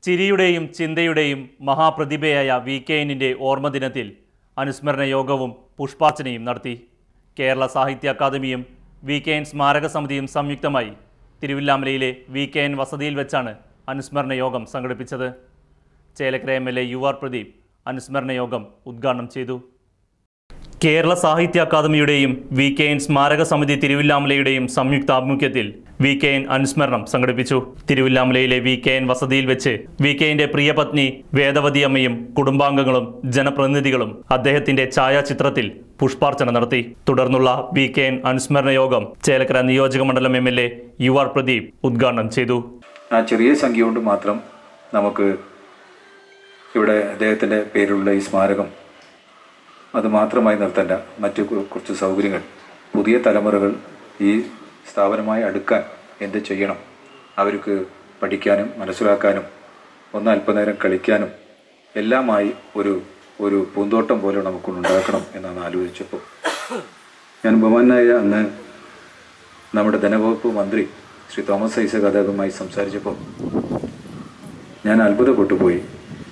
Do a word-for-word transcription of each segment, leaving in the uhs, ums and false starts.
ചിരിയുടെയും ചിന്തയുടെയും മഹാപ്രതിഭയായ V K എന്നിൻ്റെ ഓർമ്മദിനത്തിൽ അനുസ്മരണ യോഗവും പുഷ്പാർച്ചനയും നടത്തി. കേരള സാഹിത്യ അക്കാദമിയും വി കെ എൻ സ്മാരക സമിതിയും സംയുക്തമായി തിരുവില്ലാമലയിലെ വി കെ എൻ വസതിയിൽ വെച്ചാണ് അനുസ്മരണ യോഗം സംഘടിപ്പിച്ചത്. Chelakkara M L A U R Pradeep അനുസ്മരണ യോഗം ഉദ്ഘാടനം ചെയ്തു. കേരള സാഹിത്യ അക്കാദമിയുടെയും വി കെ എൻ സ്മാരക സമിതി തിരുവില്ലാമലയുടെയും സംയുക്ത ആഭിമുഖ്യത്തിൽ വി കെ എൻ അനുസ്മരണം സംഘടിപ്പിച്ചു. തിരുവില്ലാമലയിലെ വി കെ എൻ വസതിയിൽ വെച്ച് വി കെ എൻ്റെ പ്രിയപത്നി വേദവതി അമ്മയും കുടുംബാംഗങ്ങളും ജനപ്രതിനിധികളും അദ്ദേഹത്തിന്റെ ഛായാചിത്രത്തിൽ പുഷ്പാർച്ചന നടത്തി. തുടർന്നുള്ള വി കെ എൻ അനുസ്മരണ യോഗം ചേലക്കര നിയോജക മണ്ഡലം M L A U R Pradeep ഉദ്ഘാടനം ചെയ്തു. ആ ചെറിയ സംഖ്യ കൊണ്ട് മാത്രം നമുക്ക് ഇവിടെ അദ്ദേഹത്തിന്റെ പേരിലുള്ള ഈ സ്മാരകം അത് മാത്രമായി നിർത്തേണ്ട മറ്റു കുറച്ച് സൗകര്യങ്ങൾ പുതിയ തലമുറകൾ ഈ സ്ഥാപനമായി അടുക്കാൻ എന്ത് ചെയ്യണം, അവർക്ക് പഠിക്കാനും മനസ്സിലാക്കാനും ഒന്ന് അല്പനേരം കളിക്കാനും എല്ലാമായി ഒരു ഒരു പൂന്തോട്ടം പോലെ നമുക്കുണ്ടാക്കണം എന്നാണ് ആലോചിച്ചപ്പോൾ ഞാൻ ബഹുമാനായ അന്ന് നമ്മുടെ ധനവകുപ്പ് മന്ത്രി ശ്രീ തോമസ് ഐസക് അദ്ദേഹവുമായി സംസാരിച്ചപ്പോൾ ഞാൻ അത്ഭുതപ്പെട്ടുപോയി.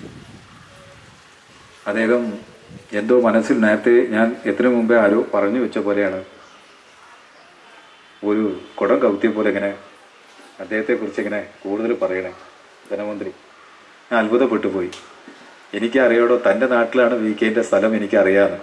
അദ്ദേഹം എന്തോ മനസ്സിൽ നേരത്തെ ഞാൻ എത്ര മുമ്പേ ആരോ പറഞ്ഞു വെച്ച പോലെയാണ് ഒരു കുടം കൗത്തിയ പോലെ ഇങ്ങനെ അദ്ദേഹത്തെക്കുറിച്ച് ഇങ്ങനെ കൂടുതൽ പറയണേ ധനമന്ത്രി. ഞാൻ അത്ഭുതപ്പെട്ടു പോയി. എനിക്കറിയാടോ തൻ്റെ നാട്ടിലാണ് വി കെൻ്റെ സ്ഥലം, എനിക്കറിയാമെന്ന്.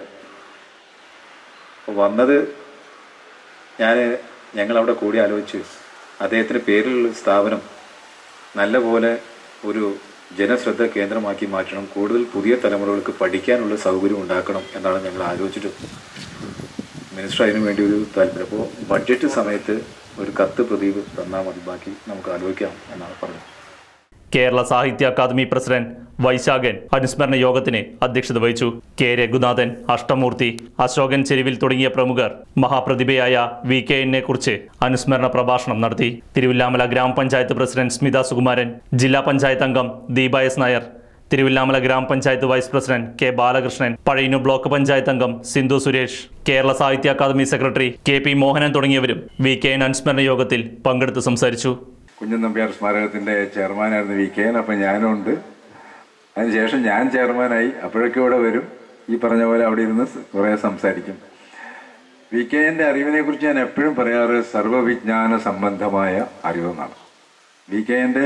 വന്നത് ഞാൻ ഞങ്ങളവിടെ കൂടി ആലോചിച്ച് അദ്ദേഹത്തിന് പേരിലുള്ള സ്ഥാപനം നല്ല പോലെ ഒരു ജനശ്രദ്ധ കേന്ദ്രമാക്കി മാറ്റണം, കൂടുതൽ പുതിയ തലമുറകൾക്ക് പഠിക്കാനുള്ള സൗകര്യം ഉണ്ടാക്കണം എന്നാണ് ഞങ്ങൾ ആലോചിച്ചിട്ട് മിനിസ്റ്റർ അതിനു വേണ്ടി ഒരു താല്പര്യം. അപ്പോൾ ബഡ്ജറ്റ് സമയത്ത് ഒരു കത്ത് പ്രദീപ് തന്നാൽ മതി, ബാക്കി നമുക്ക് ആലോചിക്കാം എന്നാണ് പറഞ്ഞത്. കേരള സാഹിത്യ അക്കാദമി പ്രസിഡന്റ് വൈശാഖൻ അനുസ്മരണ യോഗത്തിന് അധ്യക്ഷത വഹിച്ചു. കെ രഘുനാഥൻ, അഷ്ടമൂർത്തി, അശോകൻ ചെരുവിൽ തുടങ്ങിയ പ്രമുഖർ മഹാപ്രതിഭയായ വി കെ എന്നെ കുറിച്ച് അനുസ്മരണ പ്രഭാഷണം നടത്തി. തിരുവില്ലാമല ഗ്രാമപഞ്ചായത്ത് പ്രസിഡന്റ് സ്മിത സുകുമാരൻ, ജില്ലാ പഞ്ചായത്ത് അംഗം ദീപ എസ് നായർ, തിരുവില്ലാമല ഗ്രാമപഞ്ചായത്ത് vice president K Balakrishnan, Pazhayannur block panchayat അംഗം Sindhu Suresh, Kerala Sahitya academy secretary K P Mohanan തുടങ്ങിയവരും വി കെ എൻ അനുസ്മരണ യോഗത്തിൽ പങ്കെടുത്ത് സംസാരിച്ചു. കുഞ്ഞൻ നമ്പ്യാർ സ്മാരകത്തിന്റെ ചെയർമാനായിരുന്നു വി കെ എൻ. അപ്പം ഞാനും ഉണ്ട്. അതിനുശേഷം ഞാൻ ചെയർമാനായി. അപ്പോഴൊക്കെ ഇവിടെ വരും, ഈ പറഞ്ഞ പോലെ അവിടെ ഇരുന്ന് കുറേ സംസാരിക്കും. വി കെ എൻ്റെ അറിവിനെ കുറിച്ച് ഞാൻ എപ്പോഴും പറയാറ് സർവ്വവിജ്ഞാന സംബന്ധമായ അറിവെന്നാണ്. വി കെ എൻ്റെ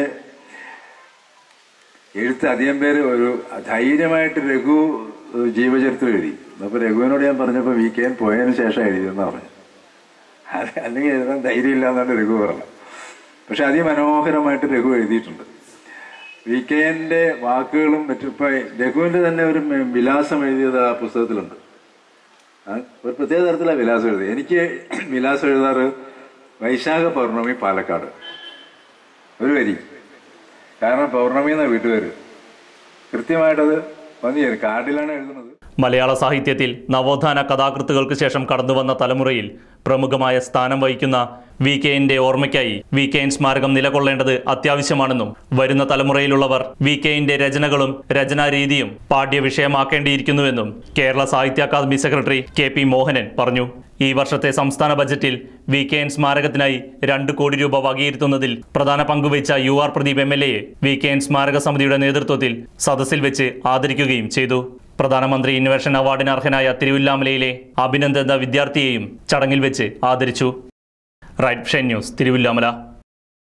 എഴുത്ത് അധികം പേര് ഒരു ധൈര്യമായിട്ട് രഘു ജീവചരിത്രം എഴുതി. അപ്പോൾ രഘുവിനോട് ഞാൻ പറഞ്ഞപ്പോൾ വി കെ എൻ പോയതിനു ശേഷം എഴുതിയെന്ന് പറഞ്ഞു. അത് അല്ലെങ്കിൽ എഴുതാൻ ധൈര്യമില്ല എന്നാണ് രഘു പറഞ്ഞത്. പക്ഷെ അതിമനോഹരമായിട്ട് രഘു എഴുതിയിട്ടുണ്ട്. വി കെ എൻ്റെ വാക്കുകളും മറ്റും ഇപ്പം രഘുവിൻ്റെ തന്നെ ഒരു വിലാസം എഴുതിയത് ആ പുസ്തകത്തിലുണ്ട്. ഒരു പ്രത്യേക തരത്തിലാണ് വിലാസം എഴുതി. എനിക്ക് വിലാസം എഴുതാറ് വൈശാഖ പൗർണമി പാലക്കാട് ഒരു വരി. കാരണം പൗർണമി എന്ന വീട്ടുപേര് കൃത്യമായിട്ടത് വന്നു കാർഡിലാണ് എഴുതുന്നത്. മലയാള സാഹിത്യത്തിൽ നവോത്ഥാന കഥാകൃത്തുകൾക്ക് ശേഷം കടന്നുവന്ന തലമുറയിൽ പ്രമുഖമായ സ്ഥാനം വഹിക്കുന്ന വി കെ എൻ്റെ ഓർമ്മയ്ക്കായി വി കെ എൻ സ്മാരകം നിലകൊള്ളേണ്ടത് അത്യാവശ്യമാണെന്നും വരുന്ന തലമുറയിലുള്ളവർ വി കെ എൻ്റെ രചനകളും രചനാരീതിയും പാഠ്യവിഷയമാക്കേണ്ടിയിരിക്കുന്നുവെന്നും Kerala Sahitya academy secretary K P Mohanan പറഞ്ഞു. ഈ വർഷത്തെ സംസ്ഥാന ബജറ്റിൽ വി കെ എൻ സ്മാരകത്തിനായി രണ്ട് കോടി രൂപ വകയിരുത്തുന്നതിൽ പ്രധാന പങ്കുവഹിച്ച U R Pradeep M L എയെ വി കെ എൻ സ്മാരക സമിതിയുടെ നേതൃത്വത്തിൽ സദസ്സിൽ വെച്ച് ആദരിക്കുകയും ചെയ്തു. പ്രധാനമന്ത്രി ഇന്നൊവേഷൻ അവാർഡിന് അർഹനായ തിരുവില്ലാമലയിലെ അഭിനന്ദന വിദ്യാർത്ഥിയെയും ചടങ്ങിൽ വെച്ച് ആദരിച്ചു. Right vision news, Thiruvilwamala.